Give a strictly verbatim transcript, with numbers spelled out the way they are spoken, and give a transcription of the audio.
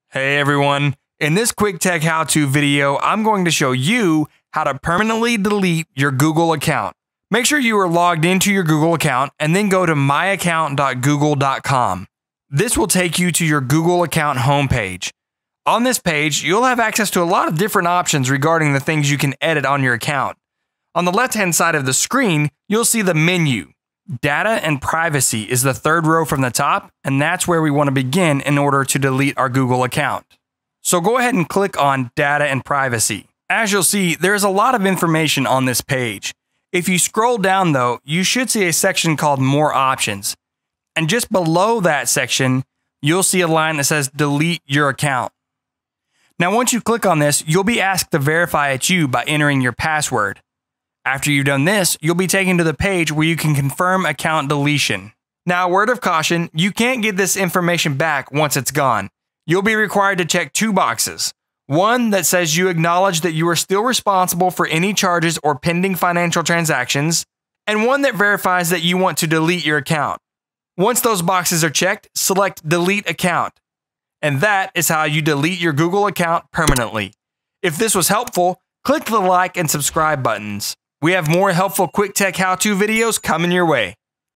Hey everyone, in this quick tech how-to video, I'm going to show you how to permanently delete your Google account. Make sure you are logged into your Google account and then go to my account dot google dot com. This will take you to your Google account homepage. On this page, you'll have access to a lot of different options regarding the things you can edit on your account. On the left-hand side of the screen, you'll see the menu. Data and privacy is the third row from the top, and that's where we want to begin in order to delete our Google account. So go ahead and click on Data and Privacy. As you'll see, there's a lot of information on this page. If you scroll down though, you should see a section called More Options. And just below that section, you'll see a line that says Delete Your Account. Now once you click on this, you'll be asked to verify it's you by entering your password. After you've done this, you'll be taken to the page where you can confirm account deletion. Now, a word of caution, you can't get this information back once it's gone. You'll be required to check two boxes. One that says you acknowledge that you are still responsible for any charges or pending financial transactions, and one that verifies that you want to delete your account. Once those boxes are checked, select Delete Account. And that is how you delete your Google account permanently. If this was helpful, click the like and subscribe buttons. We have more helpful quick tech how-to videos coming your way.